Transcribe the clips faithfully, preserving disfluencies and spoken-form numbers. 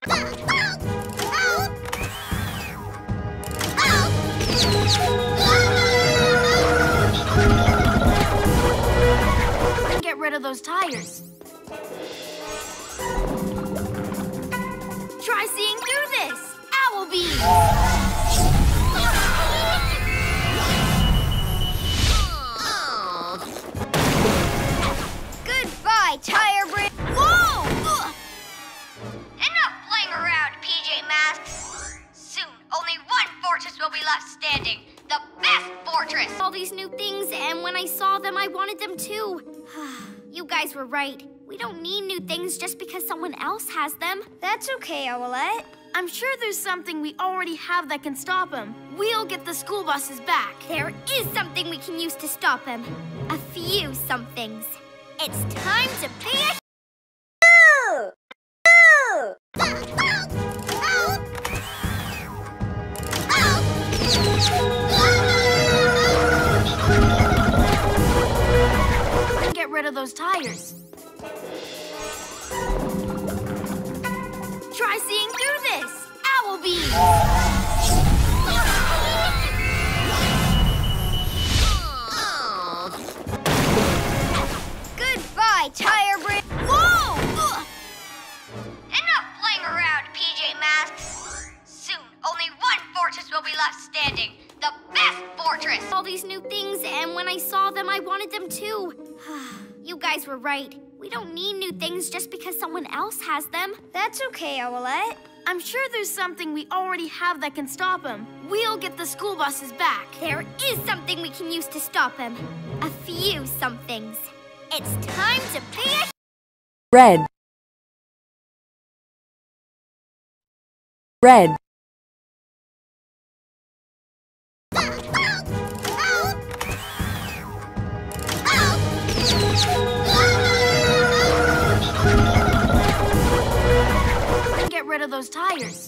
Get rid of those tires. Try seeing through this! Owl beam! Goodbye, tire brick! Whoa! Ugh. Enough playing around, P J Masks! Soon, only one fortress will be left standing. The best fortress! All these new things, and when I saw them, I wanted them too. You guys were right. We don't need new things just because someone else has them. That's okay, Owlette. I'm sure there's something we already have that can stop him. We'll get the school buses back. There is something we can use to stop him. A few somethings. It's time to pay a... Get rid of those tires. Try seeing through this! Owl beam! Goodbye, tire brick! Whoa! Ugh. Enough playing around, P J Masks! Soon, only one fortress will be left standing. The best fortress! All these new things, and when I saw them, I wanted them too. You guys were right. We don't need new things just because someone else has them. That's okay, Owlette. I'm sure there's something we already have that can stop him. We'll get the school buses back. There is something we can use to stop him. A few somethings. It's time to pay a... Red. Red. Get rid of those tires.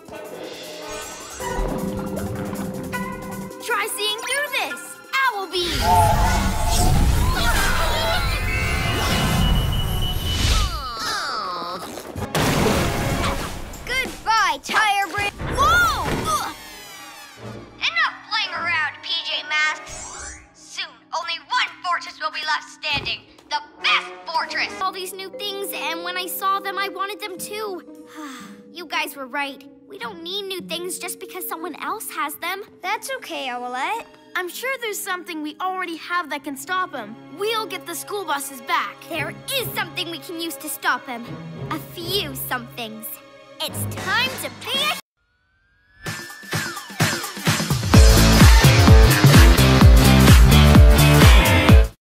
Try seeing through this! Owl beam! Goodbye, tire brick! Whoa! Ugh. Enough playing around, P J Masks! Soon, only one fortress will be left standing. The best fortress! All these new things, and when I saw them, I wanted them too. You guys were right. We don't need new things just because someone else has them. That's okay, Owlette. I'm sure there's something we already have that can stop him. We'll get the school buses back. There is something we can use to stop him. A few somethings. It's time to pay a...